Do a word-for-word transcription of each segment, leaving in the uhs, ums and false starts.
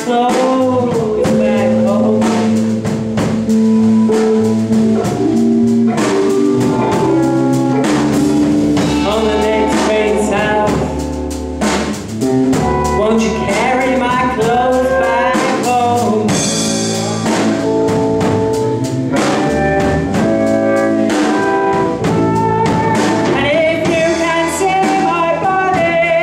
clothes back home. On the next train south, won't you carry my clothes back home? And if you can see my body,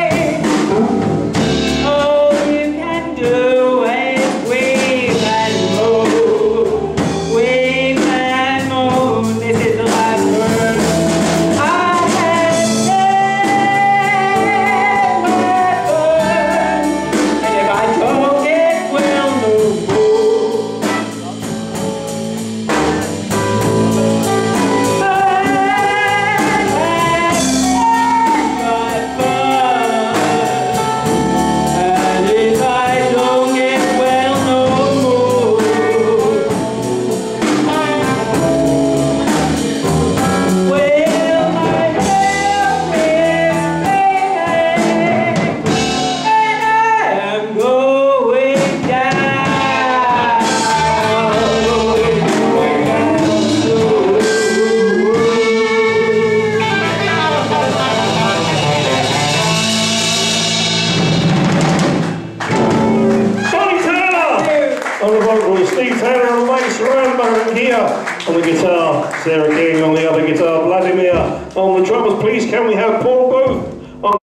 all you can do is weep and moan, weep and moan. This is the last word I have said. And if I talk, it will no more. I have said goodbye. And if I don't get well no more, will my health misbehave? And I'm going down, going down soon. Steve Taylor! On the vocals, Steve Taylor on the bass, Rambo here on the guitar, Sarah King on the other guitar, Vladimir on the drummers. Please can we have Paul